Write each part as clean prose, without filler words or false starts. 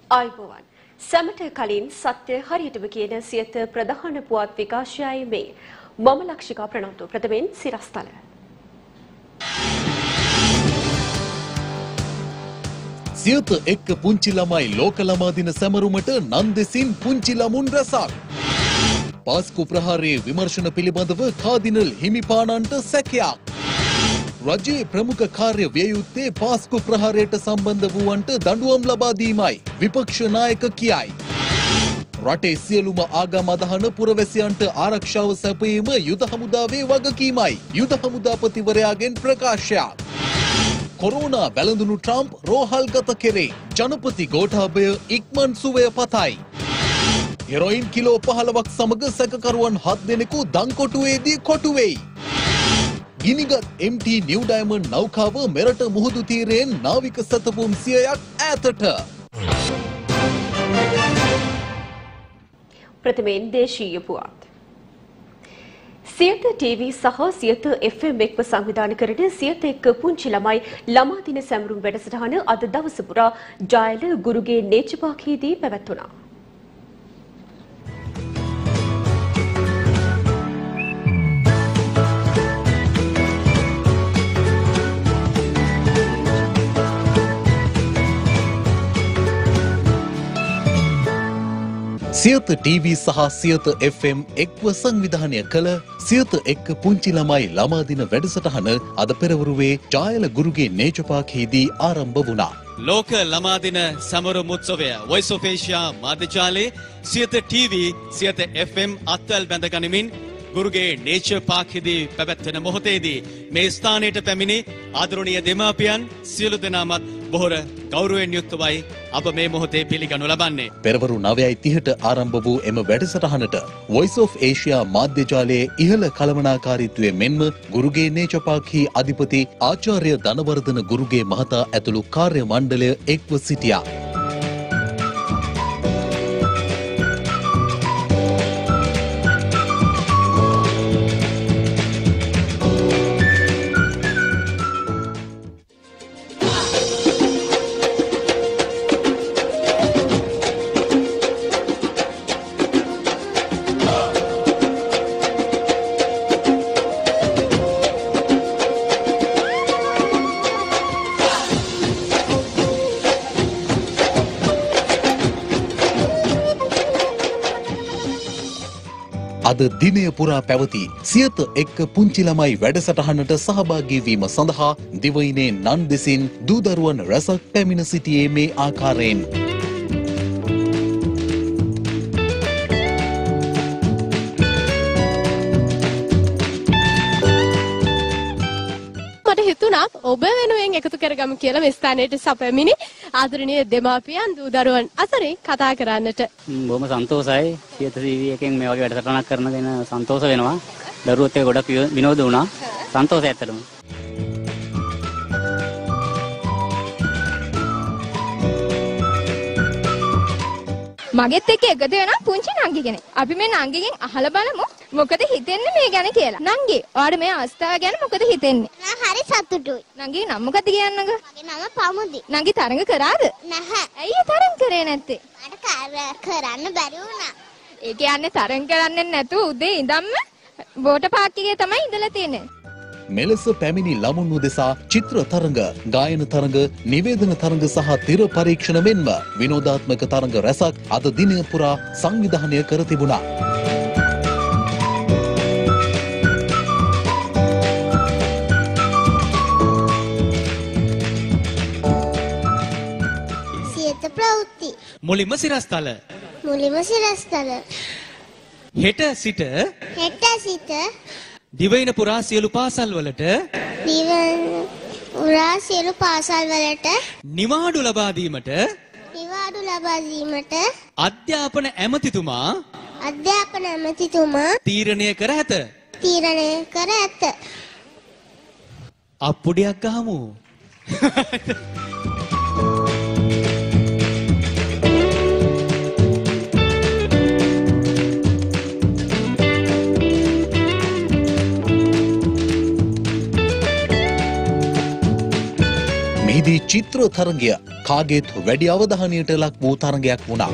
ආයුබෝවන් සැමට කලින් සත්‍ය හරියටම කියන සියත ප්‍රධාන පුවත් විකාශයයි මේ මම ලක්ෂිකා ප්‍රනන්දු ප්‍රථමයෙන් සිරස්තල සියත එක්ක පුංචි ළමයි ලෝක ළමා දින සැමරුමට නන්දෙසින් පුංචි ළමුන් රැසක් පාස්කු ප්‍රහාරයේ විමර්ශන පිළිබඳව කාදිනල් හිමිපාණන්ට සැකයක් රජයේ ප්‍රමුඛ කාර්ය ව්‍යයුත්තේ පාස්කු ප්‍රහාරයට සම්බන්ධ වූවන්ට දඬුවම් ලබා දීමයි විපක්ෂ නායක කියයි. රටේ සියලුම ආගම් අදහන පුරවැසියන්ට ආරක්ෂාව සැපයීම යුද හමුදාවේ වගකීමයි. යුද හමුදාපතිවරයාගෙන් ප්‍රකාශයක්. කොරෝනා වැළඳුණු ට්‍රම්ප් රෝහල්ගත කෙරේ. ජනපති ගෝඨාභය ඉක්මන් සුවය පතයි. හෙරොයින් කිලෝ 15ක් සමග සැකකරුවන් 7 දෙනෙකු දංකොටුවේදී කොටු වෙයි. ගිනිගත් MT නිව් ඩයමන්ඩ් නෞකාව මෙරට මුහුදු තීරයෙන් නාවික සැතපුම් 100ක් ඈතට. ප්‍රථමයෙන් දේශීය පුවත්. සියත TV සහ සියත FM එක්ව සංවිධානය කරන සියත එක්ක පුංචි ළමයි ළමා දින සැමරුම් වැඩසටහන අද දවස පුරා ජායල ගුරුගේ නේචපාකයේදී පැවැත්වුණා. සියත TV සහ සියත FM එක්ව සංවිධානය කළ සියත එක්ක පුංචි ළමයි ළමා දින වැඩසටහන අද පෙරවරුවේ ජායල ගුරුගේ නේචපාකයේදී ආරම්භ වුණා. ලෝක ළමා දින සමරුම් උත්සවය Voice of Asia මාධ්‍යාලයේ Siyatha TV Siyatha FM අත්වැල් බැඳ ගනිමින් ගුරුගේ නේචර් පාර්ක්යේදී පැවැත්වෙන මොහොතේදී මේ ස්ථානයට පැමිණි ආදරණීය දෙමාපියන් සියලු දෙනාමත් බොහොර ගෞරවයෙන් යුක්තවයි අප මේ මොහොතේ පිළිගනු ලබන්නේ. පෙරවරු 9:30ට ආරම්භ වූ එම වැඩසටහනට Voice of Asia මාධ්‍යාලයේ ඉහළ කළමනාකාරීත්වයේ මෙන්ම ගුරුගේ නේචපාක්හි අධිපති ආචාර්ය ධනවර්ධන ගුරුගේ මහතා ඇතුළු කාර්ය මණ්ඩලය එක්ව සිටියා. අද දිනය පුරා පැවති සියත එක්ක පුංචි ළමයි වැඩසටහනට සහභාගී වීම සඳහා දිවයිනේ නන් දෙසින් දූ දරුවන් රැසක් පැමිණ සිටියේ මේ ආකාරයෙන්. ඔබ වෙනුවෙන් එකතු කරගමු කියලා මේ ස්ථානයේ සැපැමිණි ආදරණීය දෙමාපියන් දූ දරුවන් අතරේ කතා කරන්නට. බොහොම සන්තෝෂයි. සියත TV එකෙන් මේ වගේ වැඩසටහනක් කරන දෙන සන්තෝෂ වෙනවා. දරුවොත් එක්ක ගොඩක් විනෝද වුණා. සන්තෝෂයි ඇත්තටම. මගෙත් එක්ක එකතු වෙනා පුංචි නංගි කෙනෙක්. අපි මේ නංගිගෙන් අහලා බලමු මොකද හිතෙන්නේ මේ ගැන කියලා. නංගි, ඔයාලට මේ අවස්ථාව ගැන මොකද හිතෙන්නේ? මම හරි සතුටුයි. නංගි නම මොකද කියන්නක? මගේ නම පමුදි. නංගි තරඟ කරාද? නැහැ. ඇයි තරඟ කරේ නැත්තේ? මට කරන්න බැරි වුණා. ඒ කියන්නේ තරඟ කරන්නේ නැතුව උදේ ඉඳන්ම බෝට පාක් එකේ තමයි ඉඳලා තියෙන්නේ. මෙලෙස පැමිණි ළමුන් උදෙසා චිත්‍ර තරඟ, ගායන තරඟ, නිවේදන තරඟ සහ තිර පරීක්ෂණ මෙන්ම විනෝදාත්මක තරඟ රැසක් අද දිනය පුරා සංවිධානය කර තිබුණා. සියත ප්‍රවෘත්ති. මුලින්ම සිරස්තල. හෙට සිට දිවයින පුරා සියලු පාසල් වලට නිවාඩු ලබා දීමට අධ්‍යාපන ඇමතිතුමා තීරණය කර ඇත. අප්පුඩියක් ගහමු. චිත්‍ර තරඟය කාගේත් වැඩි අවධානයට ලක් වූ තරඟයක් වුණා.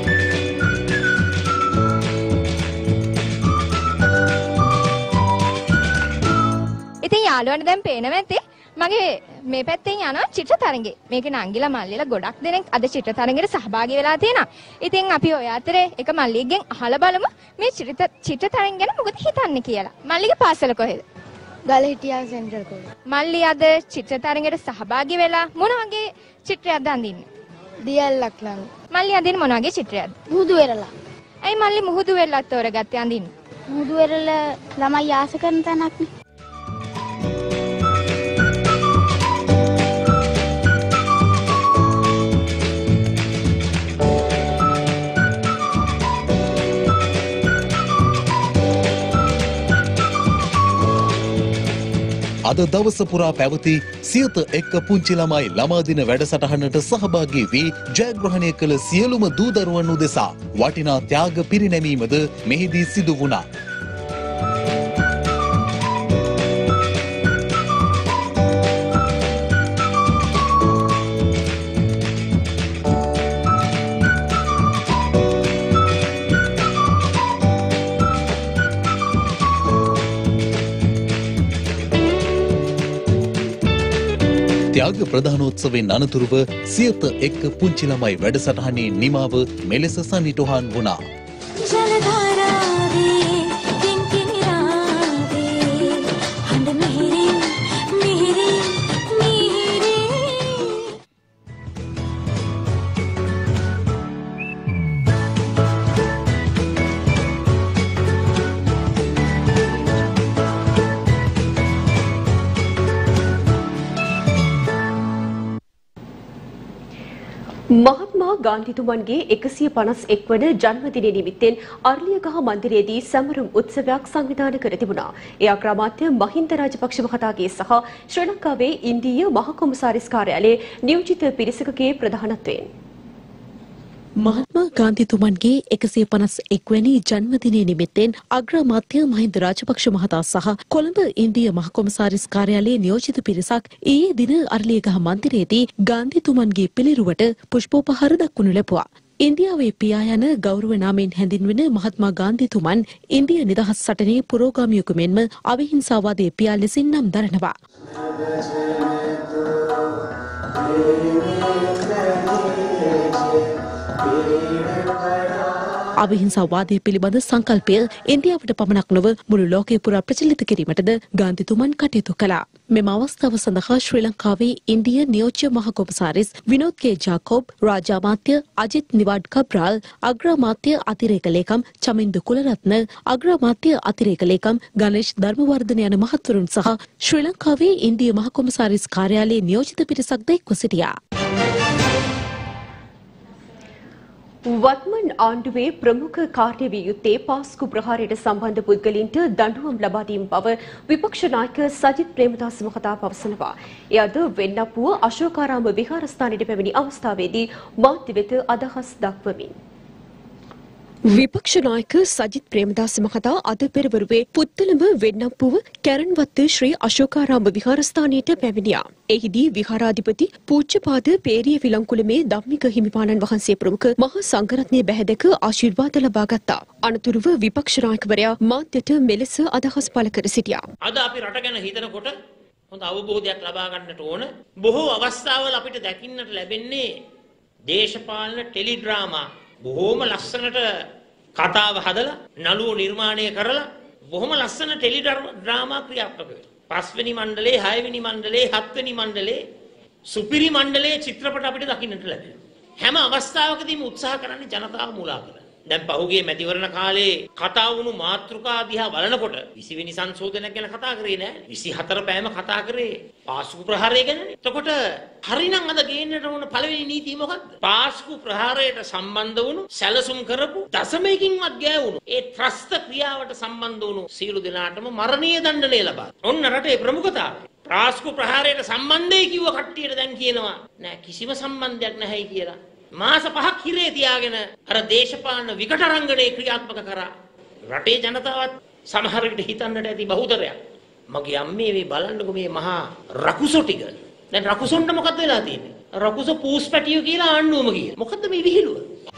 ඉතින් යාළුවන්ට දැන් පේනවා ඇති මගේ මේ පැත්තෙන් යනවා චිත්‍ර තරඟේ. මේක නංගිලා මල්ලිලා ගොඩක් දෙනෙක් අද චිත්‍ර තරඟෙට සහභාගී වෙලා තියෙනවා. ඉතින් අපි ඔය අතරේ එක මල්ලිගෙන් අහලා බලමු මේ චිත්‍ර තරඟ ගැන මොකද හිතන්නේ කියලා. මල්ලිගේ පාසල කොහෙද? ගලහිටියා සෙන්ටර් කොහෙද? මල්ලි අද චිත්‍ර තරඟෙට සහභාගී වෙලා මොන වගේ චිත්‍රයක්ද අඳින්නේ? දියල්ලක් ළඟ. මල්ලි අඳින්නේ මොන වගේ චිත්‍රයක්ද? මුහුදු වෙරළා. ඇයි මල්ලි මුහුදු වෙරළක් තෝරගත්තේ අඳින්නේ? මුහුදු වෙරළ ළමයි ආස කරන තැනක් නේ. අද දවස පුරා පැවති සියත එක්ක පුංචි ළමයි ළමා දින වැඩසටහනට සහභාගී වී ජයග්‍රහණය කළ සියලුම දූ දරුවන් උදෙසා වටිනා ත්‍යාග පිරිනැමීමද මෙහිදී සිදු වුණා. ත්‍යාග ප්‍රධානෝත්සවයෙන් අනතුරුව සියත එක්ක පුංචි ළමයි වැඩසටහනේ නිමාව මෙලෙස සනිටුහන් වුණා. මහත්මා ගාන්ධිතුමන්ගේ 151 වන ජන්මදිනය නිමිත්තෙන් අර්ලියගහ මන්දිරයේදී සැමරුම් උත්සවයක් සංවිධානය කර තිබුණා. ඒ අග්‍රාමාත්‍ය මහින්ද රාජපක්ෂ මහතාගේ සහ ශ්‍රී ලංකාවේ ඉන්දීය මහ කොමසාරිස් කාර්යාලයේ නියෝජිත පිරිසකගේ ප්‍රධානත්වයෙන් මහත්මා ගාන්ධිතුමන්ගේ 151 වැනි ජන්මදිනය නිමිත්තෙන් අග්‍රාමාත්‍ය මහින්ද රාජපක්ෂ මහතා සහ කොළඹ ඉන්දීය මහ කොමසාරිස් කාර්යාලයේ නියෝජිත පිරිසක් ඊයේ දින අර්ලියගහ මන්දිරයේදී ගාන්ධිතුමන්ගේ පිළිරුවට පුෂ්පෝපහාර දක්වනු ලැබුවා. ඉන්දියාවේ පියා යන ගෞරව නාමයෙන් හැඳින්වෙන මහත්මා ගාන්ධිතුමන් ඉන්දිය නිදහස් සටනේ පුරෝගාමියෙකු මෙන්ම අවිහිංසාවාදයේ පියා ලෙසින් නම් දරනවා. අවිහිංසාවාදය පිළිබඳ සංකල්පය ඉන්දියාවට පමණක් නොව මුළු ලෝකය පුරා ප්‍රචලිත කිරීමටද ගාන්ධිතුමන් කටයුතු කළා. මෙම අවස්ථාව සඳහා ශ්‍රී ලංකාවේ ඉන්දිය නියෝජ්‍ය මහ කොමසාරිස් විනෝද් කේ ජාකෝබ්, රාජාමාත්‍ය අජිත් නිවාඩ් කබ්‍රාල්, අග්‍රාමාත්‍ය අතිරේක ලේකම් චමින්දු කුලරත්න, අග්‍රාමාත්‍ය අතිරේක ලේකම් ගණේෂ් ධර්මවර්ධන යන මහත්වරුන් සහ ශ්‍රී ලංකාවේ ඉන්දිය මහ කොමසාරිස් කාර්යාලයේ නියෝජිත පිරිසක්ද එක්ව සිටියා. වත්මන් ආණ්ඩුවේ ප්‍රමුඛ කාර්ය විය යුත්තේ පාස්කු ප්‍රහාරයට සම්බන්ධ පුද්ගලයින්ට දඬුවම් ලබා දීම බව විපක්ෂ නායක සජිත් ප්‍රේමදාස මහතා පවසනවා. එය අද වෙන්නපුව අශෝකාරාම විහාරස්ථානයට පැමිණි අවස්ථාවේදී මාධ්‍ය වෙත අදහස් දක්වමින් විපක්ෂ නායක සජිත් ප්‍රේමදාස මහතා අද පෙරවරුවේ පුත්තලම වෙන්නපුව කැරන්වත්ත ශ්‍රී අශෝකාරාම විහාරස්ථානයට පැමිණියා. එහිදී විහාරාධිපති පූජ්‍යපාද පේරිය විලංකුලමේ ධම්මික හිමිපාණන් වහන්සේ ප්‍රමුඛ මහා සංඝරත්නය බැහැදක ආශිර්වාද ලබා ගත්තා. අනතුරුව විපක්ෂ නායකවරයා මාධ්‍යට මෙලෙස අදහස් පළ කර සිටියා. අද අපි රට ගැන හිතනකොට හොඳ අවබෝධයක් ලබා ගන්නට ඕන. බොහෝ අවස්ථාවල අපිට දකින්නට ලැබෙන්නේ දේශපාලන ටෙලි ඩ්‍රාමා බොහෝම ලස්සනට කතාව හදලා නළුවෝ නිර්මාණය කරලා බොහොම ලස්සන ටෙලි ඩ්‍රාමා ක්‍රියාත්මක වෙනවා. 5 වෙනි මණ්ඩලයේ 6 වෙනි මණ්ඩලයේ 7 වෙනි මණ්ඩලයේ සුපිරි මණ්ඩලයේ චිත්‍රපට අපිට දකින්නට ලැබෙනවා. හැම අවස්ථාවකදීම උත්සාහ කරන්නේ ජනතාව මුලා කරන්න. දැන් පහුගිය මැතිවරණ කාලේ කතා වුණු මාතෘකා දිහා බලනකොට 20 වෙනි සංශෝධනයක් ගැන කතා කරේ නෑ. 24 පෑම කතා කරේ පාස්කු ප්‍රහාරය ගැනනේ. එතකොට හරිනම් අද ගේන්නට ඕන පළවෙනි නීතිය මොකක්ද? පාස්කු ප්‍රහාරයට සම්බන්ධ වුණු සැලසුම් කරපු දශමයකින්වත් ගෑවුණු ඒ ත්‍රස්ත ක්‍රියාවට සම්බන්ධ වුණු සියලු දෙනාටම මරණීය දඬනය ලබා. ඔන්න රටේ ප්‍රමුඛතාවය. පාස්කු ප්‍රහාරයට සම්බන්ධයි කිව්ව කට්ටියට දැන් කියනවා නෑ කිසිම සම්බන්ධයක් නැහැයි කියලා. මාස 5ක් හිරේ තියාගෙන අර දේශපාලන විකටරංගනේ ක්‍රියාත්මක කරා. රටේ ජනතාවත් සමහර විට හිතන්නට ඇති බහුතරයක් මගේ අම්මේ මේ බලන්නකො මේ මහා රකුසෝ ටික දැන් රකුසොන්ට මොකද වෙලා තියෙන්නේ? රකුස පූස් පැටියෝ කියලා ආණ්ඩුවම කියන. මොකද්ද මේ විහිළුව?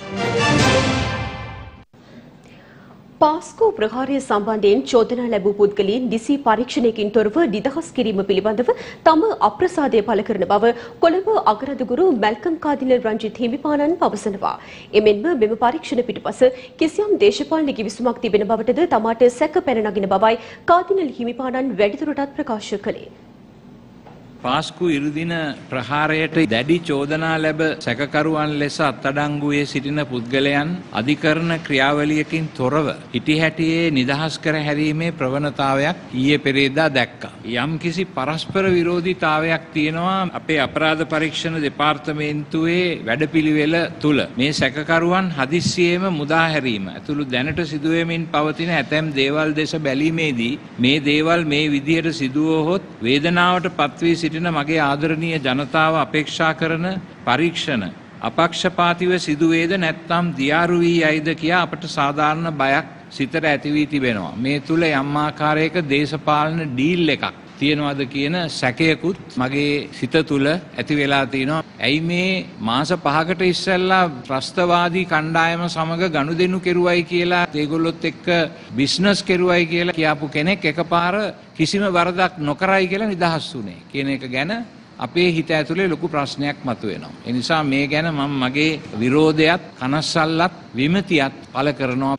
පාස්කු ප්‍රහාරය සම්බන්ධයෙන් චෝදනා ලැබූ පුද්ගලයන් නිසි පරීක්ෂණයකින් තොරව නිදහස් කිරීම පිළිබඳව තම අප්‍රසාදය පළ කරන බව කොළඹ අගරදුගුරු මැල්කම් කාදිනල් රංජිත් හිමිපාණන් පවසනවා. එමෙන්ම මෙම පරීක්ෂණ පිටුපස කිසියම් දේශපාලන කිවිසුමක් තිබෙන බවටද තමාට සැක පැන නගින බවයි කාදිනල් හිමිපාණන් වැඩිදුරටත් ප්‍රකාශ කළේ. පාස්කු ඉරුදින ප්‍රහාරයට දැඩි චෝදනා ලැබ සැකකරුවන් ලෙස අත්අඩංගුවේ සිටින පුද්ගලයන් අධිකරණ ක්‍රියාවලියකින් තොරව හිටිහැටියේ නිදහස් කර හැරීමේ ප්‍රවණතාවයක් ඊයේ පෙරේදා දැක්කා. යම්කිසි පරස්පර විරෝධීතාවයක් තියෙනවා අපේ අපරාධ පරීක්ෂණ දෙපාර්තමේන්තුවේ වැඩපිළිවෙල තුල. මේ සැකකරුවන් හදිස්සියේම මුදා හැරීම ඇතුළු දැනට සිදුවෙමින් පවතින ඇතැම් දේවල් දෙස බැලීමේදී මේ දේවල් මේ විදිහට සිදුවහොත් වේදනාවට පත්වී සිටින මගේ ආදරණීය ජනතාව අපේක්ෂා කරන පරීක්ෂණ අපක්ෂපාතීව සිදුවේද නැත්නම් දියාරු වී යයිද කියා අපට සාධාරණ බයක් සිතට ඇති වී තිබෙනවා. මේ තුල යම් ආකාරයක දේශපාලන ඩීල් එකක් තියෙනවද කියන සැකයකුත් මගේ සිත තුල ඇති වෙලා තිනවා. ඇයි මේ මාස 5කට ඉස්සෙල්ලා ත්‍රස්තවාදී කණ්ඩායම සමග ගනුදෙනු කෙරුවයි කියලා ඒගොල්ලොත් එක්ක බිස්නස් කෙරුවයි කියලා කියපු කෙනෙක් එකපාර කිසිම වරදක් නොකරයි කියලා නිදහස් වුණේ කියන එක ගැන අපේ හිත ඇතුලේ ලොකු ප්‍රශ්නයක් මතුවෙනවා. ඒ නිසා මේ ගැන මම මගේ විරෝධයත් කනස්සල්ලත් විමතියත් පළ කරනවා.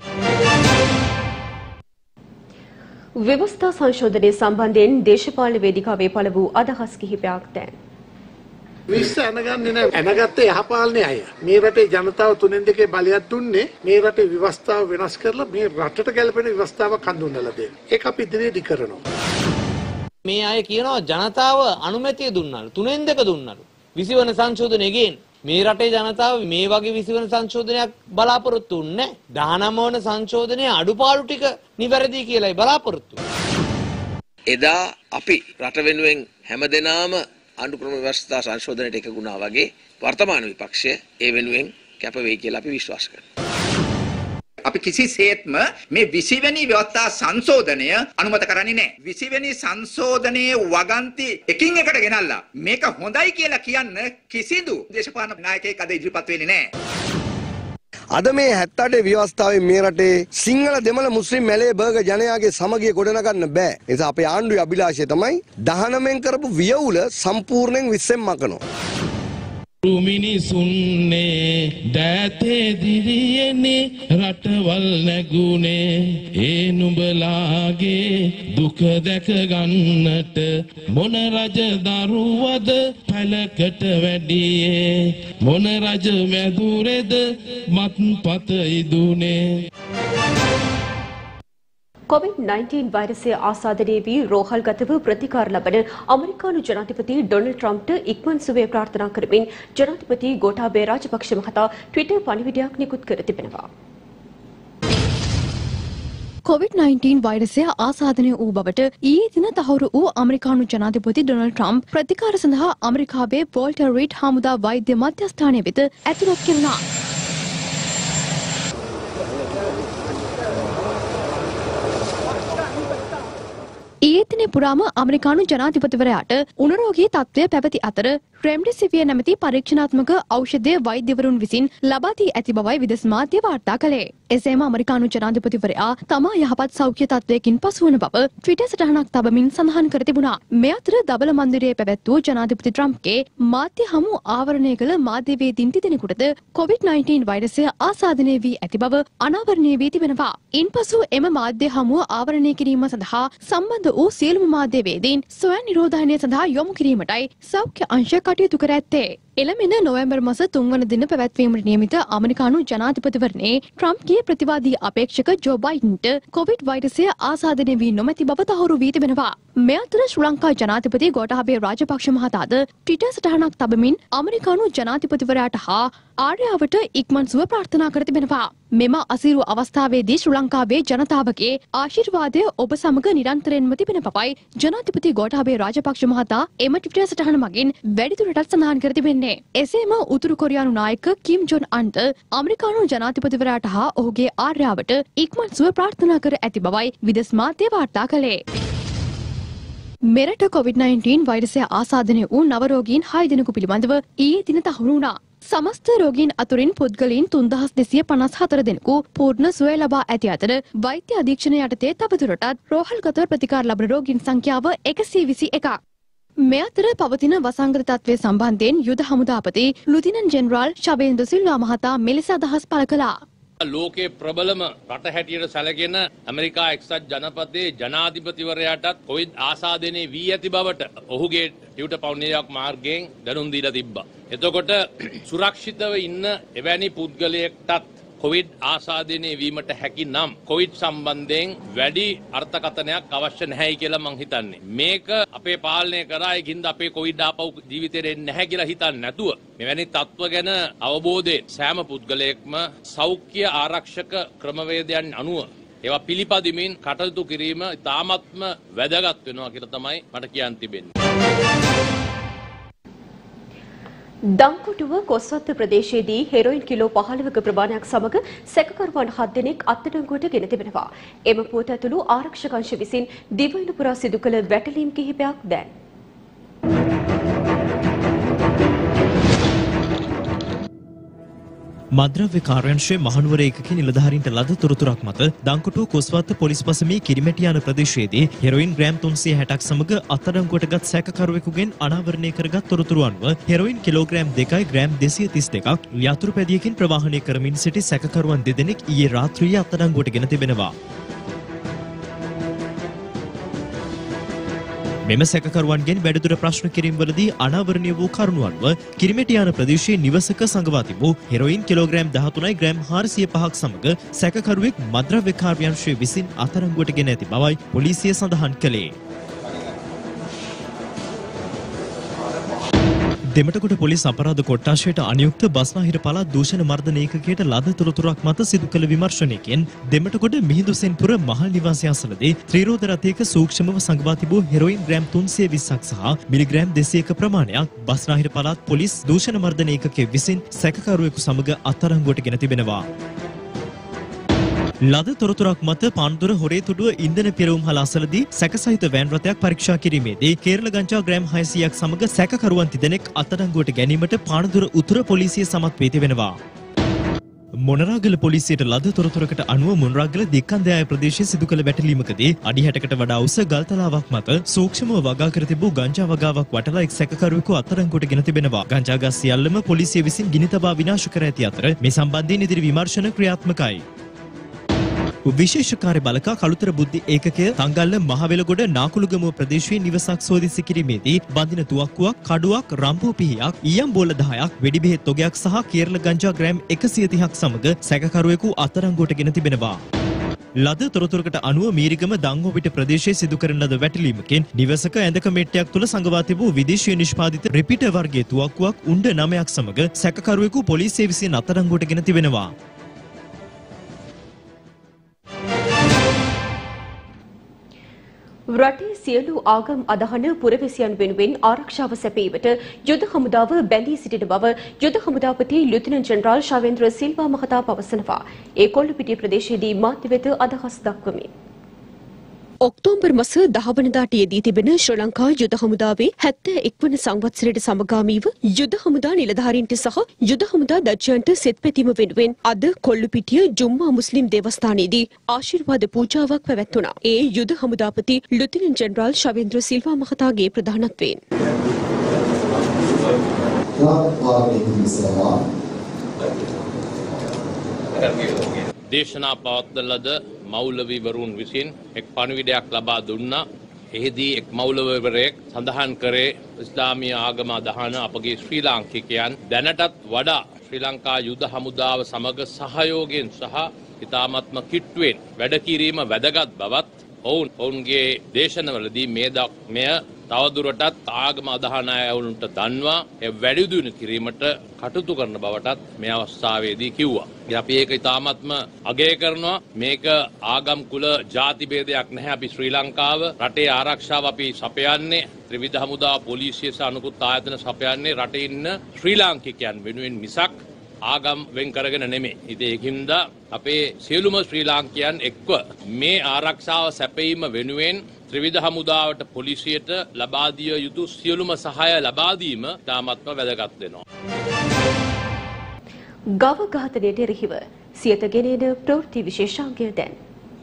ව්‍යවස්ථා සංශෝධනය සම්බන්ධයෙන් දේශපාලන වේදිකාවේ පළ වූ අදහස් කිහිපයක් දැන්. විශ්ව ඇනගන්නේ නැහැ. ඇනගත්තේ යහපාලනේ අය. මේ රටේ ජනතාව 3-2 බලයක් දුන්නේ මේ රටේ ව්‍යවස්ථාව වෙනස් කරලා මේ රටට ගැලපෙන ව්‍යවස්ථාවක් හඳුන්වලා දෙන්න. ඒක අපි ඉදිරියේදී කරනවා. මේ අය කියනවා ජනතාව අනුමැතිය දුන්නලු 3-2 දුන්නලු. 20 වන සංශෝධනය ගෙන් මේ රටේ ජනතාව මේ වගේ 20 වන සංශෝධනයක් බලාපොරොත්තු වෙන්නේ නැහැ. 19 වන සංශෝධනයේ අඩුපාඩු ටික නිවැරදි කියලායි බලාපොරොත්තු. එදා අපි රට වෙනුවෙන් හැමදෙනාම ආණ්ඩුක්‍රම ව්‍යවස්ථා සංශෝධනයට එකගුණා වගේ වර්තමාන විපක්ෂය ඒ වෙනුවෙන් කැප වෙයි කියලා අපි විශ්වාස කරනවා. අපි කිසිසේත්ම මේ 20 වෙනි ව්‍යවස්ථා සංශෝධනය අනුමත කරන්නේ නැහැ. 20 වෙනි සංශෝධනයේ වගන්ති එකින් එකට ගෙනල්ලා මේක හොඳයි කියලා කියන්න කිසිදු දේශපාලන නායකයෙක් අද ඉදිරිපත් වෙන්නේ නැහැ. අද මේ 78 ව්‍යවස්ථාවේ මේ රටේ සිංහල දෙමළ මුස්ලිම් මැලේ බර්ග ජනයාගේ සමගිය ගොඩනගන්න බෑ. ඒ නිසා අපේ ආණ්ඩුවේ අභිලාෂය තමයි 19න් කරපු වියවුල සම්පූර්ණයෙන් 20න් මකනවා. මිනිසුන්නේ දෑතේ දිරියනේ රටවල් නැගුණේ ඒ නුඹලාගේ දුක දැක ගන්නට මොන රජ දරුවද පැලකට වැඩියේ මොන රජ මැදුරේද මත්පත ඉදුනේ. COVID-19 වෛරසය ආසාදනය වී රෝහල්ගතව ප්‍රතිකාර ලබන අමරිකානු ජනාධිපති ඩොනල්ඩ් ට්‍රම්ප්ට ඉක්මන් සුවය ප්‍රාර්ථනා කරමින් ජනාධිපති ගෝඨාභය රාජපක්ෂ මහතා ට්විටර් පණිවිඩයක් නිකුත් කර තිබෙනවා. COVID-19 වෛරසය ආසාදනය වූ බවට ඊයේ දින තහවුරු වූ අමරිකානු ජනාධිපති ඩොනල්ඩ් ට්‍රම්ප් ප්‍රතිකාර සඳහා අමරිකාවේ වෝල්ටර් රීඩ් හමුදා වෛද්‍ය මධ්‍යස්ථානය වෙත ඇතුළත් කෙරුණා. ඊයේ දින පුරාම අමරිකානු ජනාධිපතිවරයාට උණරෝගී තත්ත්වය පැවති අතර රෙම්ඩෙසිවිර් නැමැති පරීක්ෂණාත්මක ඖෂධය වෛද්‍යවරුන් විසින් ලබා දී ඇති බවයි විදෙස් මාධ්‍ය වාර්තා කළේ. එසේම අමරිකානු ජනාධිපතිවරයා තමා යහපත් සෞඛ්‍ය තත්ත්වයකින් පසුවන බව ට්විටර් සටහනක් තබමින් සඳහන් කර තිබුණා. මේ අතර දබල මන්දිරයේ පැවැත් වූ ජනාධිපති ට්‍රම්ප්ගේ මාධ්‍ය හමු ආවරණය කළ මාධ්‍යවේදීන් තිදෙනෙකුටද COVID-19 වෛරසය ආසාදනය වී ඇති බව අනාවරණය වී තිබෙනවා. ඉන්පසු එම මාධ්‍ය හමුව ආවරණය කිරීම සඳහා සම්බන්ධ වූ සියලුම මාධ්‍යවේදීන් ස්වයං නිරෝධායනය සඳහා යොමු කිරීමටයි සෞඛ්‍ය අංශ කටයුතු කර ඇත්තේ. එළමෙන නොවැම්බර් මාස 3 වන දින පැවැත්වීමට නියමිත අමරිකානු ජනාධිපතිවරණයේ ට්‍රම්ප්ගේ ප්‍රතිවාදී අපේක්ෂක ජෝ බයිඩන්ට කොවිඩ් වෛරසය ආසාදනය වී නොමැති බව තහවුරු වී තිබෙනවා. මේ අතර ශ්‍රී ලංකා ජනාධිපති ගෝඨාභය රාජපක්ෂ මහතාද ට්විටර් සටහනක් තබමින් අමරිකානු ජනාධිපතිවරයාට හා ආර්යාවට ඉක්මන් සුව ප්‍රාර්ථනා කර තිබෙනවා. මෙම අසීරු අවස්ථාවේදී ශ්‍රී ලංකාවේ ජනතාවගේ ආශිර්වාදය ඔබ සමග නිරන්තරයෙන්ම තිබෙන බවයි ජනාධිපති ගෝඨාභය රාජපක්ෂ මහතා එම ට්විටර් සටහන මගින් වැඩිදුරටත් සඳහන් කර තිබෙන්නේ. එසේම උතුරු කොරියානු නායක කිම් ජොන් අන්ට අමරිකානු ජනාධිපතිවරයාට හා ඔහුගේ ආර්යාවට ඉක්මන් සුව ප්‍රාර්ථනා කර ඇති බවයි විදෙස් මාධ්‍ය වාර්තා කළේ. මෙරට COVID-19 වෛරසය ආසාදනය වූ නව රෝගීන් 6 දෙනෙකු පිළිබඳව ඊයේ දින තහවුරු වුණා. සමස්ත රෝගීන් අතුරින් පුද්ගලයන් 3254 දෙනෙකු පූර්ණ සුවය ලබා ඇති අතර වෛද්‍ය අධීක්ෂණය යටතේ තවදුරටත් රෝහල්ගත ප්‍රතිකාර ලබන රෝගීන් සංඛ්‍යාව 121ක්. මේ අතර පවතින වසංගත තත්ත්වය සම්බන්ධයෙන් යුද හමුදාපති ලුතිනන්ට් ජෙනරාල් ශවේන්ද්‍ර සිල්වා මහතා මෙලෙස අදහස් පළ කළා. ලෝකයේ ප්‍රබලම රට හැටියට සැලකෙන ඇමරිකා එක්සත් ජනපදයේ ජනාධිපතිවරයාටත් කොවිඩ් ආසාදනය වී ඇති බවට ඔහුගේ ටියුටර් පෞද්ගලික මාර්ගයෙන් දැනුම් දීලා තිබ්බා. එතකොට සුරක්ෂිතව ඉන්න එවැනි පුද්ගලයෙක්ටත් කොවිඩ් ආසාදනය වීමට හැකි නම් කොවිඩ් සම්බන්ධයෙන් වැඩි අර්ථකථනයක් අවශ්‍ය නැහැයි කියලා මං හිතන්නේ. මේක අපේ පාලනය කරා ඒකින්ද අපේ කොවිඩ් ආපහු ජීවිතේට එන්නේ නැහැ කියලා හිතන්නේ නැතුව මෙවැනි තත්ත්ව ගැන අවබෝධයෙන් සෑම පුද්ගලයෙක්ම සෞඛ්‍ය ආරක්ෂක ක්‍රමවේදයන් අනුව ඒවා පිළිපදිමින් කටයුතු කිරීම ඉතාමත්ම වැදගත් වෙනවා කියලා තමයි මට කියන්න තිබෙන්නේ. දංකොටුව කොස්වත්ත ප්‍රදේශයේදී හෙරොයින් කිලෝ 15ක ප්‍රමාණයක් සමග සැකකරුවන් 7 දෙනෙක් අත්අඩංගුවට ගෙන තිබෙනවා. එම පුවත ඇතුළු ආරක්ෂක අංශ විසින් දිවයින පුරා සිදු කළ වැටලීම් කිහිපයක් දැන්. මද්‍රව්‍ය කාර්යාංශයේ මහනුවර ඒකකයේ නිලධාරීන්ට ලද තොරතුරක් මත දංකොටුව කොස්වත්ත පොලිස් බසමේ කිරිමැටියාන ප්‍රදේශයේදී හෙරොයින් ග්‍රෑම් 360ක් සමග අත්අඩංගුවටගත් සැකකරුවෙකුගෙන් අනාවරණය කරගත් තොරතුරු අනුව හෙරොයින් කිලෝග්‍රෑම් 2යි ග්‍රෑම් 232ක් යතුරුපැදියකින් ප්‍රවාහනය කරමින් සිටි සැකකරුවන් දෙදෙනෙක් ඊයේ රාත්‍රියේ අත්අඩංගුවට ගෙන තිබෙනවා. මෙම සැකකරුවන්ගෙන් වැඩිදුර ප්‍රශ්න කිරීම්වලදී අනාවරණය වූ කරුණු අනුව කිරිමැටියාන ප්‍රදේශයේ නිවසක සංගවා තිබූ හෙරොයින් කිලෝග්‍රෑම් 13යි ග්‍රෑම් 405ක් සමග සැකකරුවෙක් මද්‍රව්‍ය කාර්යාංශය විසින් අත්අඩංගුවට ගෙන ඇති බවයි පොලිසිය සඳහන් කළේ. දෙමටකොට පොලිස් අපරාධ කොට්ටාශයට අනියුක්ත බස්නාහිර පළාත් දූෂණ මර්දන ඒකකයට ලද තොරතුරක් මත සිදු කළ විමර්ශනයකින් දෙමටකොට මිහිඳුසෙන්පුර මහල් නිවාසය අසලදී ත්‍රිරෝද රථයක සූක්ෂමව සංගවා තිබූ හෙරොයින් ග්‍රෑම් 320ක් සහ මිලිග්‍රෑම් 200ක ප්‍රමාණයක් බස්නාහිර පළාත් පොලිස් දූෂණ මර්දන ඒකකයේ විසින් සැකකරුවෙකු සමග අත්අඩංගුවට ගෙන තිබෙනවා. ලද තොරතුරක් මත පාන්දුර හොරේතුඩුව ඉන්ධන පිරවුම්හල අසලදී සැකසහිත වෑන් රථයක් පරීක්ෂා කිරීමේදී කේරළ ගංජා ග්‍රෑම් 600ක් සමග සැකකරුවන් තිදෙනෙක් අත්අඩංගුවට ගැනීමට පානදුර උතුර පොලිසිය සමත් වී තිබෙනවා. මොනරාගල පොලිසියට ලද තොරතුරකට අනුව මොනරාගල දික්කන්දයාය ප්‍රදේශයේ සිදු කළ වැටලීමකදී අඩි 60කට වඩා උස ගල්තලාවක් මත සූක්ෂමව වගා කර තිබූ ගංජා වගාවක් වටලා එක් සැකකරුවෙකු අත්අඩංගුවට ගෙන තිබෙනවා. ගංජා ගස් සියල්ලම පොලිසිය විසින් ගිනි තබා විනාශ කර ඇති අතර මේ සම්බන්ධයෙන් ඉදිරි විමර්ශන ක්‍රියාත්මකයි. විශේෂ කාර්ය බලක කළුතර බුද්ධි ඒකකය තංගල්ල මහවෙලගොඩ නාකුළුගමුව ප්‍රදේශයේ නිවසක් සෝදිසි කිරීමේදී බඳින තුවක්කුවක්, කඩුවක්, රම්පෝ පිහියක්, ඊයම් බෝල 10ක්, වෙඩි බෙහෙත් තොගයක් සහ කේරළ ගංජා ග්‍රෑම් 130ක් සමග සැකකරුවෙකු අත්අඩංගුවට ගෙන තිබෙනවා. ලද තොරතුරකට අනුව මීරිගම දංගොවිට ප්‍රදේශයේ සිදු කරන ලද වැටලීමකින් නිවසක ඇඳක මෙට්ටයක් තුළ සංගවා තිබූ විදේශීය නිෂ්පාදිත රිපීටර් වර්ගයේ තුවක්කුවක් උණ්ඩ 9ක් සමග සැකකරුවෙකු පොලිසිය විසින් අත්අඩංගුවට ගෙන තිබෙනවා. රටේ සියලු ආගම් අදහන පුරවැසියන් වෙනුවෙන් ආරක්ෂාව සැපයීමට යුද හමුදාව බැඳී සිටින බව යුද හමුදාපති ලුතිනන්ට් ජෙනරාල් ශවේන්ද්‍ර සිල්වා මහතා පවසනවා. ඒ කොල්ලුපිටිය ප්‍රදේශයේදී මාධ්‍ය වෙත අදහස් දක්වමින් ඔක්තෝබර් මාස 10 වෙනිදාට යෙදී තිබෙන ශ්‍රී ලංකා යුද හමුදාවේ 71 වන සංවත්සරයට සමගාමීව යුද හමුදා නිලධාරීන්ට සහ යුද හමුදා දජ්ජයන්ට සෙත් පැතීම වෙනුවෙන් අද කොල්ලුපිටිය ජුම්මා මුස්ලිම් දේවස්ථානයේදී ආශිර්වාද පූජාවක් පැවැත්වුණා. ඒ යුද හමුදාපති ලුතිනන්ට් ජෙනරාල් ශවේන්ද්‍ර සිල්වා මහතාගේ ප්‍රධානත්වයෙන් දේශනා පවත්වන ලද මෞලවිවරුන් විසින් එක් පණිවිඩයක් ලබා දුන්නා. එහිදී එක් මෞලවිවරයෙක් සඳහන් කරේ ඉස්ලාමීය ආගම අදහන අපගේ ශ්‍රී ලාංකිකයන් දැනටත් වඩා ශ්‍රී ලංකා යුද හමුදාව සමග සහයෝගයෙන් සහ ඉතාමත්ම කිට්ටුවෙන් වැඩ කිරීම වැදගත් බවත් ඔවුන්ගේ දේශනවලදී මෙය තවදුරටත් ආගම අදහන අයවුන්ට දන්වා වැඩි දියුණු කිරීමට කටයුතු කරන බවටත් මේ අවස්ථාවේදී කිව්වා. අපි ඒක ඉතාමත්ම අගය කරනවා. මේක ආගම් කුල ජාති භේදයක් නැහැ. අපි ශ්‍රී ලංකාව රටේ ආරක්ෂාව අපි සපයන්නේ ත්‍රිවිධ හමුදා පොලිසිය සහ අනුකුත් ආයතන සපයන්නේ රටේ ඉන්න ශ්‍රී ලාංකිකයන් වෙනුවෙන් මිසක් ආගම් වෙන් කරගෙන නෙමෙයි. ඉතින් ඒකින්ද අපේ සියලුම ශ්‍රී ලාංකිකයන් එක්ව මේ ආරක්ෂාව සැපයීම වෙනුවෙන් ත්‍රිවිධ හමුදාවට පොලිසියට ලබා දිය යුතු සියලුම සහාය ලබා දීම තාමත්ම වැදගත් වෙනවා. ගව ඝාතනයට එරෙහිව සියත ගෙනෙන ප්‍රවෘත්ති විශේෂාංගය දැන්.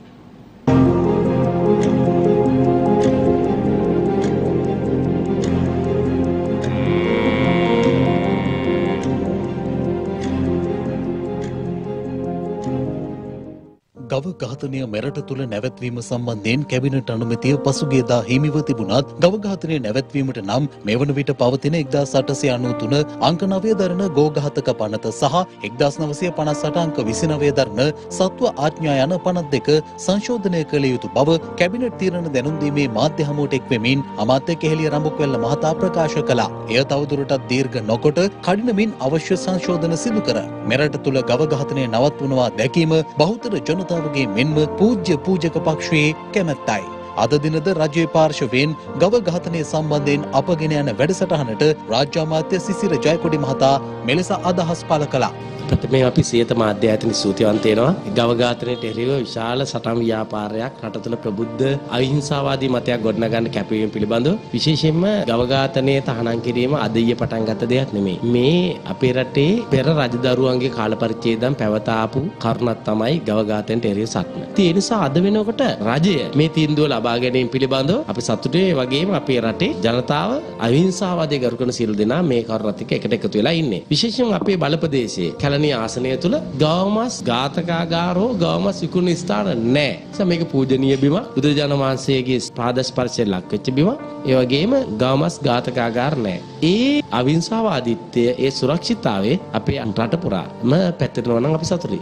ගව ඝාතනය මෙරට තුළ නැවැත්වීම සම්බන්ධයෙන් කැබිනට් අනුමැතිය පසුගියදා හිමිව තිබුණත් ගව ඝාතනය නැවැත්වීමට නම් මෙවන විට පවතින 1893 අංක 9 දරන ගෝඝාතක පනත සහ 1958 අංක 29 දරන සත්ව ආඥා යන 52 සංශෝධනය කළ යුතු බව කැබිනට් තීරණ දැනුම් දීමේ මාධ්‍ය හමුවට එක්වෙමින් අමාත්‍ය කෙහෙලිය රඹුක්වැල්ල මහතා ප්‍රකාශ කළා. එය තවදුරටත් දීර්ඝ නොකොට කඩිනමින් අවශ්‍ය සංශෝධන සිදු කර මෙරට තුළ ගව ඝාතනය නවත්වනවා දැකීම බහුතර ජනතාවගේ මෙන්ම පූජ්‍ය පූජක පක්ෂයේ කැමැත්තයි. අද දිනද රජයේ පාර්ශවයෙන් ගව ඝාතනය සම්බන්ධයෙන් අපගෙන යන වැඩසටහනට රාජ්‍ය අමාත්‍ය සිසිර ජයකොඩි මහතා මෙලෙස අදහස් පළ කළා. ප්‍රථමයෙන් අපි සියත මාධ්‍ය ආයතන ස්තුතිවන්ත වෙනවා. ගව ඝාතනයට එරෙහිව විශාල සටන් ව්‍යාපාරයක් රට තුළ ප්‍රබුද්ධ අහිංසාවාදී මතයක් ගොඩනගන්න කැපවීම පිළිබඳව විශේෂයෙන්ම ගව ඝාතනය තහනම් කිරීම අද ඊයේ පටන් ගත්ත දෙයක් නෙමෙයි. මේ අපේ රටේ පෙර රජදරුවන්ගේ කාල පරිච්ඡේදයෙන් පැවත ආපු කරුණක් තමයි ගව ඝාතනයට එරෙහිව සටන. ඒ නිසා අද වෙනකොට රජය මේ තීන්දුව ලබා ගැනීම පිළිබඳව අපි සතුටුයි. ඒ වගේම අපේ රටේ ජනතාව අහිංසාවාදී ගරු කරන සියලු දෙනා මේ කරුණත් එක්ක එකට එකතු වෙලා ඉන්නේ. විශේෂයෙන් අපේ බලපදේශයේ කැලණිය ආසනය තුල ගවමස් ඝාතකාගාරෝ ගවමස් විකුණන ස්ථාන නැහැ. මේක පූජනීය බිම බුදුරජාණන් වහන්සේගේ පාද ස්පර්ශයෙන් ලක් වෙච්ච බිම. ඒ වගේම ගවමස් ඝාතකාගාර නැහැ. ඒ අවිහිංසාවාදීත්වය ඒ සුරක්ෂිතතාවය අපේ රට පුරාම පැතිරෙනවා නම් අපි සතුටුයි.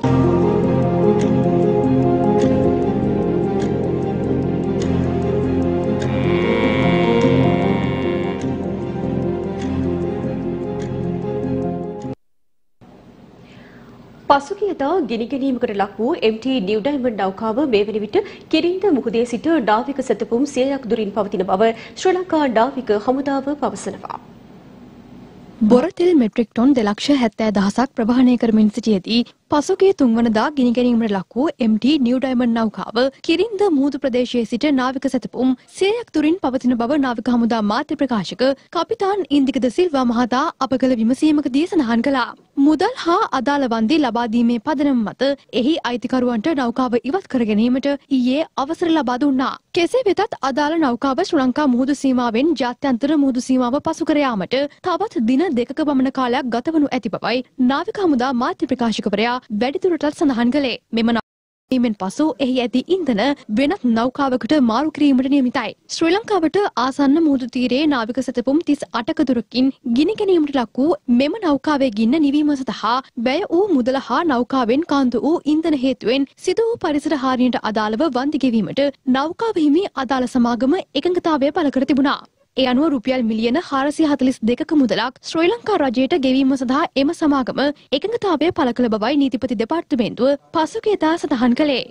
පසුගියදා ගිනිගැනීමකට ලක් වූ MT නිව් ඩයමන්ඩ් නෞකාව මේ වන විට කිරින්ද මුහුදේ සිට නාවික සැතපුම් 100ක් දුරින් පවතින බව ශ්‍රී ලංකා නාවික හමුදාව පවසනවා. බොරතෙල් මෙට්‍රික් ටොන් 2,70,000ක් ප්‍රවාහනය කරමින් සිටියේදී පසුගිය 3 වනදා ගිනිගැනීමට ලක් වූ MT නිව් ඩයමන්ඩ් නෞකාව කිරින්ද මුහුදු ප්‍රදේශයේ සිට නාවික සැතපුම් 100ක් දුරින් පවතින බව නාවික හමුදා මාධ්‍ය ප්‍රකාශක කපිතාන් ඉන්දික ද සිල්වා මහතා අප කළ විමසීමකදී සඳහන් කළා. මුදල් හා අදාළ වන්දි ලබා දීමේ පදනම මත එහි අයිතිකරුවන්ට නෞකාව ඉවත් කර ගැනීමට ඊයේ අවසර ලබා දුන්නා. කෙසේ වෙතත් අදාළ නෞකාව ශ්‍රී ලංකා මුහුදු සීමාවෙන් ජාත්‍යන්තර මුහුදු සීමාව පසු කර යාමට තවත් දින දෙකක පමණ කාලයක් ගතවනු ඇති බවයි නාවික හමුදා මාධ්‍ය ප්‍රකාශකවරයා වැඩිදුරටත් සඳහන් කළේ. මෙම ීමෙන් පසු එහි ඇති ඉන්ධන වෙනත් නෞකාවකට මාරු කිරීමට නියමිතයි. ශ්‍රී ලංකාවට ආසන්න මුහුදු තීරයේ නාවික සැතපුම් 38ක දුරකින් ගිනි ගැනීමට ලක් වූ මෙම නෞකාවේ ගින්න නිවීම සඳහා වැය වූ මුදල හා නෞකාවෙන් කාන්දු වූ ඉන්ධන හේතුවෙන් සිදු වූ පරිසර හානියට අදාළව වන්දි ගෙවීමට නෞකාව හිමි අදාළ සමාගම එකඟතාවය පළ කර තිබුණා. ඒ අනුව රුපියල් මිලියන 442ක මුදලක් ශ්‍රී ලංකා රජයට ගෙවීම සඳහා එම සමාගම එකඟතාවය පළ කළ බවයි නීතිපති දෙපාර්තමේන්තුව පසුගියදා සඳහන් කළේ.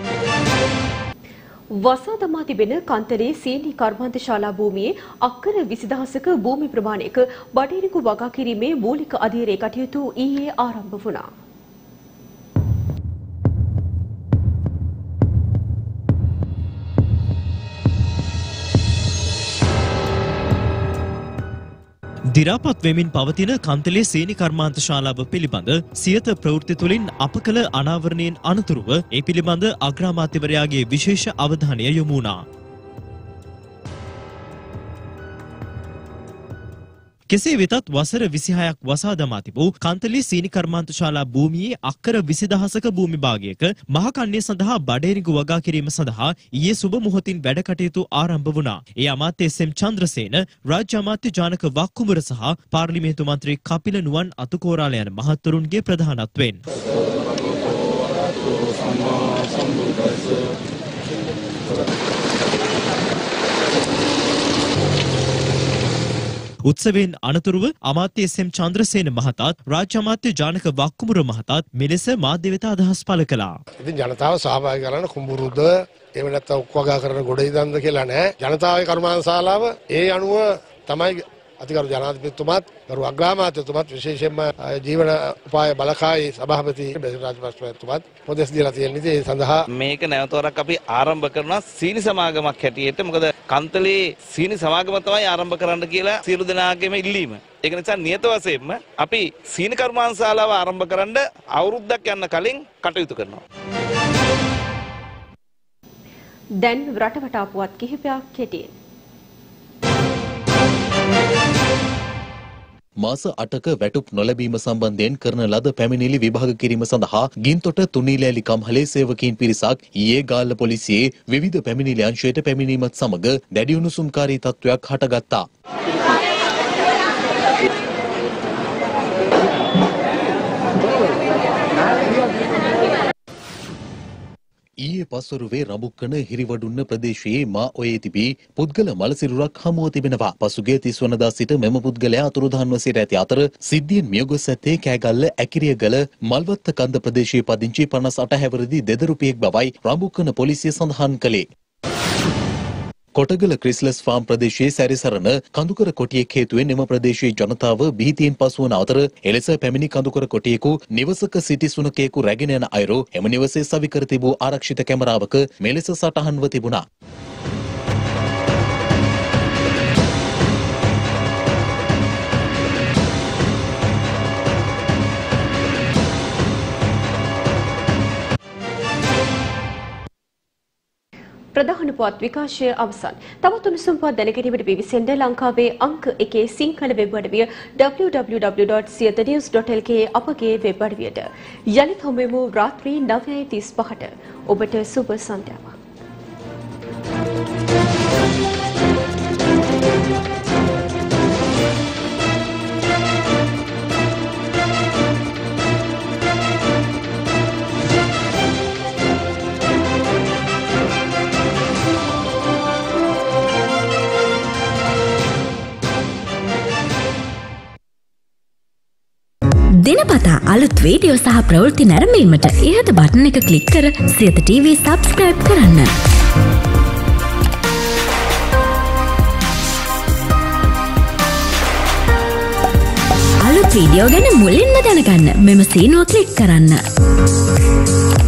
වසා දමා තිබෙන කන්තරේ සීනි කර්මාන්ත ශාලා භූමියේ අක්කර 20000ක භූමි ප්‍රමාණයක බඩේරිකු වගා කිරීමේ මූලික අධීරයේ කටයුතු ඊයේ ආරම්භ වුණා. දිරාපත් වෙමින් පවතින කන්තලේ සීනි කර්මාන්ත ශාලාව පිළිබඳ සියත ප්‍රවෘත්ති තුළින් අප කළ අනාවරණයෙන් අනතුරුව ඒ පිළිබඳ අග්‍රාමාත්‍යවරයාගේ විශේෂ අවධානය යොමු වුණා. කෙසේ වෙතත් වසර 26ක් වසා දමා තිබූ කන්තලේ සීනි කර්මාන්ත ශාලා භූමියේ අක්කර 20000ක භූමි භාගයක මහකන්‍ය සඳහා බඩේරිඟු වගා කිරීම සඳහා ඊයේ සුබ මොහොතින් වැඩ කටයුතු ආරම්භ වුණා. ඒ අමාත්‍ය එස්.එම්. චන්ද්‍රසේන, රාජ්‍ය අමාත්‍ය ජානක වක්කුඹර සහ පාර්ලිමේන්තු මන්ත්‍රී කපිල නුවන් අතුකෝරාල යන මහත්වරුන්ගේ ප්‍රධානත්වයෙන් උත්සවයෙන් අනතුරුව අමාත්‍ය එස්.එම්. චන්ද්‍රසේන මහතාත් රාජ්‍ය අමාත්‍ය ජානක වක්කුඹර මහතාත් මෙලෙස මාධ්‍ය වෙත අදහස් පළ කළා. ඉතින් ජනතාව සහභාගී කරන කුඹුරුද එහෙම නැත්නම් උක්වගා කරන ගොඩ ඉදන්ද කියලා නෑ. ජනතාවගේ කර්මාන්ත ශාලාව ඒ අනුව තමයි අතිගරු ජනාධිපතිතුමාත් ගරු අග්‍රාමාත්‍යතුමාත් විශේෂයෙන්ම ජීවන උපාය බලකායි සභාපති බෙසිල් රාජපක්ෂතුමාත් උපදෙස් දීලා තියෙන නිසා ඒ සඳහා මේක නැවතවරක් අපි ආරම්භ කරනවා සීනි සමාගමක් හැටියට. මොකද කන්තලේ සීනි සමාගම තමයි ආරම්භ කරන්න කියලා සියලු දෙනාගේම ඉල්ලීම. ඒක නිසා නියත වශයෙන්ම අපි සීනි කර්මාන්තශාලාව ආරම්භ කරන්න අවුරුද්දක් යන්න කලින් කටයුතු කරනවා. දැන් රටවටා පුවත් කිහිපයක් කෙටියෙන්. මාස 8ක වැටුප් නොලැබීම සම්බන්ධයෙන් කරන ලද පැමිණිලි විභාග කිරීම සඳහා ගින්තොට තුනීලෑලි කම්හලේ සේවකීන් පිරිසක් ඊයේ ගාල්ල පොලිසියේ විවිධ පැමිණිලි අංශයට පැමිණීමත් සමග දැඩි උණුසුම්කාරී තත්ත්වයක් හටගත්තා. ඊයේ පස්වරුවේ රඹුක්කන හිරිවඩුන්න ප්‍රදේශයේ මා ඔයේ තිබී පුද්ගල මලසිරුරක් හමුව තිබෙනවා. පසුගිය 30 වනදා සිට මෙම පුද්ගලයා අතුරුදහන්ව සිට ඇති අතර සිද්ධියෙන් මියගොස් ඇත්තේ කෑගල්ල ඇකිරියගල මල්වත්ත කන්ද ප්‍රදේශයේ පදිංචි 58 හැවිරිදි දෙදරුපියෙක් බවයි රඹුක්කන පොලිසිය සඳහන් කළේ. කොටගල ක්‍රිස්ලස් ෆාම් ප්‍රදේශයේ සැරිසරන කඳුකර කොටියෙක් හේතුවෙන් එම ප්‍රදේශයේ ජනතාව බිහිතියෙන් පසුවන අතර එලෙස පැමිණි කඳුකර කොටියෙකු නිවසක සිටි සුනකයෙකු රැගෙන යන අයුරු එම නිවසේ සවිකර තිබූ ආරක්ෂිත කැමරාවක මෙලෙස සටහන්ව තිබුණා. ප්‍රධාන පුවත් විකාශය අවසන්. තවත් උණුසුම් පුවත් දැනගැනීමට පිවිසෙන්න ලංකාවේ අංක 1 සිංහල වෙබ් අඩවිය www.siyathenews.lk අපගේ වෙබ් අඩවියට. යලිත් හමුවෙමු රාත්‍රී 9:35ට. ඔබට සුබ සන්ධ්‍යාවක්. දිනපතා අලුත් වීඩියෝ සහ ප්‍රවෘත්ති නැරඹීමට ඉහත බටන් එක ක්ලික් කර සියත TV සබ්ස්ක්‍රයිබ් කරන්න. අලුත් වීඩියෝ ගැන මුලින්ම දැනගන්න මෙම සීනුව ක්ලික් කරන්න.